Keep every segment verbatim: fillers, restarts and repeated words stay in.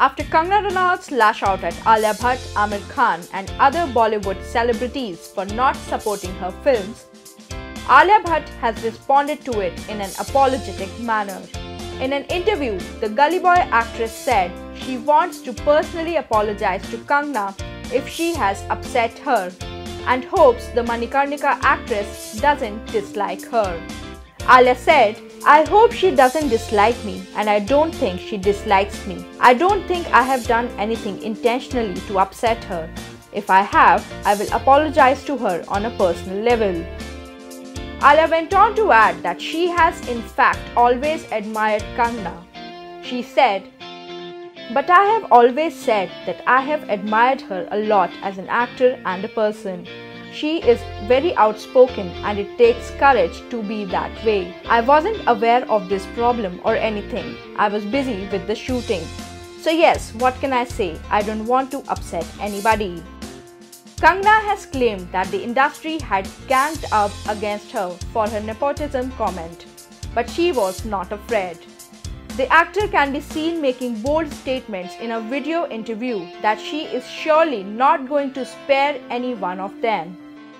After Kangana Ranaut's lash out at Alia Bhatt, Amir Khan and other Bollywood celebrities for not supporting her films, Alia Bhatt has responded to it in an apologetic manner. In an interview, the Gully Boy actress said she wants to personally apologize to Kangana if she has upset her and hopes the Manikarnika actress doesn't dislike her. Alia said, "I hope she doesn't dislike me and I don't think she dislikes me. I don't think I have done anything intentionally to upset her. If I have, I will apologize to her on a personal level." Alia went on to add that she has in fact always admired Kangana. She said, "But I have always said that I have admired her a lot as an actor and a person. She is very outspoken and it takes courage to be that way. I wasn't aware of this problem or anything. I was busy with the shooting. So yes, what can I say? I don't want to upset anybody." Kangana has claimed that the industry had ganged up against her for her nepotism comment, but she was not afraid. The actor can be seen making bold statements in a video interview that she is surely not going to spare any one of them.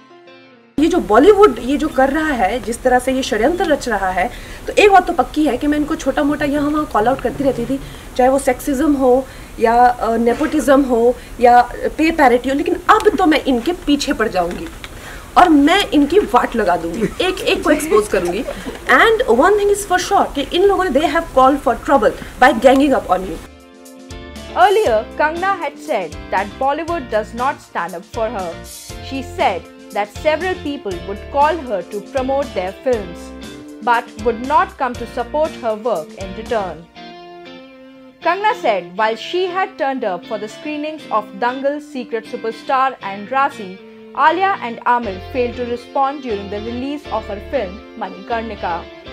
ये जो बॉलीवुड ये जो कर रहा है, जिस तरह से ये षड्यंत्र रच रहा है, तो एक बात तो पक्की है कि मैं इनको छोटा मोटा यहाँ वहाँ कॉल आउट करती रहती थी, चाहे वो सेक्सिज्म हो या नेपोटिज्म हो या पे पैरिटी हो, लेकिन अब तो मैं इनके पीछे पड़ जाऊंगी और मैं इनकी वाट लगा दूंगी, एक एक को एक्सपोज करूंगी. And one thing is for sure कि इन लोगों ने they have called for trouble by ganging up on you. Earlier, Kangana had said that Bollywood does not stand up for her. She said that several people would call her to promote their films, but would not come to support her work in return. Kangana said while she had turned up for the screenings of Dangal, Secret Superstar and Rasi, Alia and Amir failed to respond during the release of her film Manikarnika.